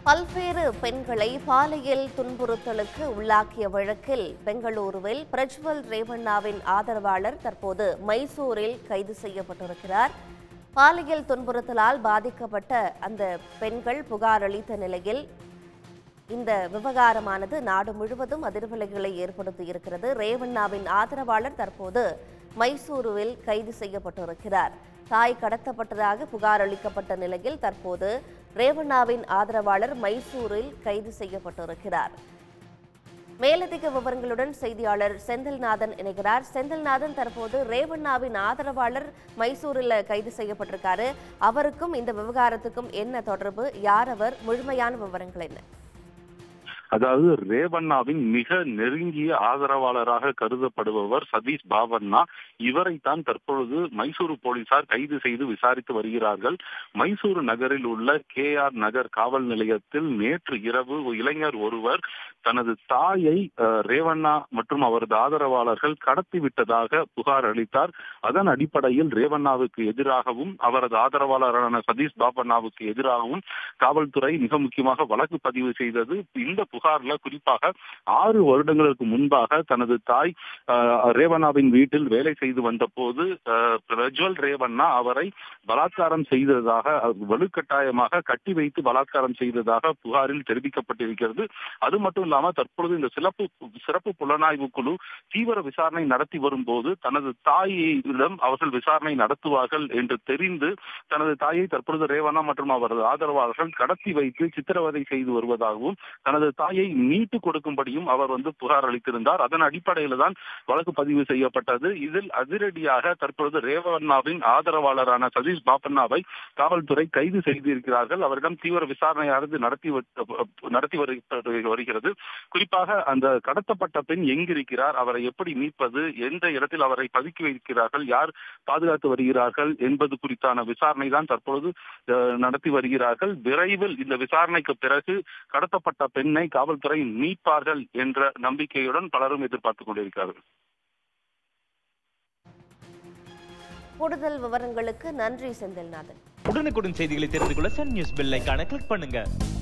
பல்வேறு பெண்களை பாலியல் துன்புறுத்தலுக்கு உள்ளாக்கிய வழக்கில் பெங்களூருவில் பிரஜ்வல் ரேவண்ணாவின் ஆதரவாளர் தற்போது மைசூரில் கைது செய்யப்பட்டிருக்கிறார். பாலியல் துன்புறுத்தலால் பாதிக்கப்பட்ட அந்த பெண்கள் புகார் அளித்த நிலையில் இந்த விவகாரமானது நாடு முழுவதும் அதிர்வலைகளை ஏற்படுத்தியிருக்கிறது. ரேவண்ணாவின் ஆதரவாளர் தற்போது மைசூருவில் கைது செய்யப்பட்டிருக்கிறார். தாய் கடத்தப்பட்டதாக புகார் அளிக்கப்பட்ட நிலையில் தற்போது ரேவண்ணாவின் ஆதரவாளர் மைசூரில் கைது செய்யப்பட்டிருக்கிறார். மேலதிக விவரங்களுடன் செய்தியாளர் செந்தில்நாதன் இணைகிறார். செந்தில்நாதன், தற்போது ரேவண்ணாவின் ஆதரவாளர் மைசூரில் கைது செய்யப்பட்டிருக்காரு. அவருக்கும் இந்த விவகாரத்துக்கும் என்ன தொடர்பு? யார் அவர்? முழுமையான விவரங்கள் என்ன? அதாவது ரேவண்ணாவின் மிக நெருங்கிய ஆதரவாளராக கருதப்படுபவர் சதீஷ் பாவண்ணா. இவரைத்தான் தற்பொழுது மைசூரு போலீசார் கைது செய்து விசாரித்து வருகிறார்கள். மைசூரு நகரில் உள்ள KR நகர் காவல் நிலையத்தில் நேற்று இரவு இளைஞர் ஒருவர் தனது தாயை ரேவண்ணா மற்றும் அவரது ஆதரவாளர்கள் கடத்திவிட்டதாக புகார் அளித்தார். அதன் அடிப்படையில் ரேவண்ணாவுக்கு எதிராகவும் அவரது ஆதரவாளரான சதீஷ் பாவண்ணாவுக்கு எதிராகவும் காவல்துறை மிக முக்கியமாக வழக்கு பதிவு செய்தது. இந்த புகார்ல குறிப்பாக 6 வருடங்களுக்கு முன்பாக தனது தாய் ரேவண்ணாவின் வீட்டில் வேலை செய்து வந்த போது பிரஜ்வல் ரேவண்ணா அவரை பலாத்காரம் செய்ததாக, வலுக்கட்டாயமாக கட்டி வைத்து பலாத்காரம் செய்ததாக புகாரில் தெரிவிக்கப்பட்டிருக்கிறது. அது மட்டும் இல்லாம தற்பொழுது இந்த சிறப்பு புலனாய்வு குழு தீவிர விசாரணை நடத்தி வரும்போது தனது தாயிடம் அவர்கள் விசாரணை நடத்துவார்கள் என்று தெரிந்து தனது தாயை தற்பொழுது ரேவண்ணா மற்றும் அவரது ஆதரவாளர்கள் கடத்தி வைத்து சித்திரவதை செய்து வருவதாகவும் தனது தாயை மீட்டு கொடுக்கும்படியும் அவர் புகார் அளித்திருந்தார். அதன் அடிப்படையில் தான் வழக்கு பதிவு செய்யப்பட்டது. இதில் அதிரடியாக தற்பொழுது ரேவண்ணாவின் ஆதரவாளரான சதீஷ் பாபண்ணாவை காவல்துறை கைது செய்திருக்கிறார்கள். அவரிடம் தீவிர விசாரணையானது நடத்தி வருகிறது. குறிப்பாக அந்த கடத்தப்பட்ட பெண் எங்கிருக்கிறார், அவரை எப்படி மீட்பது, எந்த இடத்தில் அவரை பதுக்கி வைக்கிறார்கள், யார் பாதுகாத்து வருகிறார்கள் என்பது குறித்தான விசாரணை தான் தற்பொழுது நடத்தி வருகிறார்கள். விரைவில் இந்த விசாரணைக்கு பிறகு கடத்தப்பட்ட பெண்ணை காவல்துறை மீட்பார்கள் என்ற நம்பிக்கையுடன் பலரும் எதிர்பார்த்துக் கொண்டிருக்கிறார்கள். கூடுதல் விவரங்களுக்கு நன்றி செந்தில்நாதன். உடனுக்குடன் செய்திகளை தெரிந்து கொள்ள சன் நியூஸ் பெல் ஐகானை கிளிக் பண்ணுங்க.